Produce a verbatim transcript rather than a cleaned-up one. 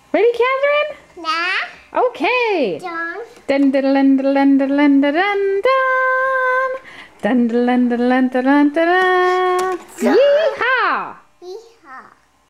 Ready, Kathryn? Yeah. Okay. John. Dun dun dun dun dun dun dun dun dun dun dun dun dun dun dun.